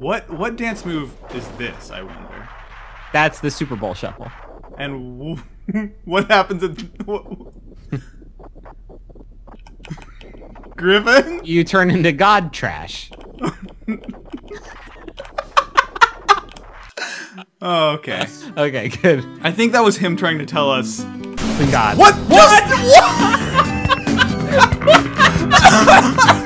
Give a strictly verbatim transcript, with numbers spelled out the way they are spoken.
What what dance move is this, I wonder? That's the Super Bowl shuffle. And w what happens at what, Griffin? You turn into God trash. Oh, okay. Okay, good. I think that was him trying to tell us. The God. What? What? What?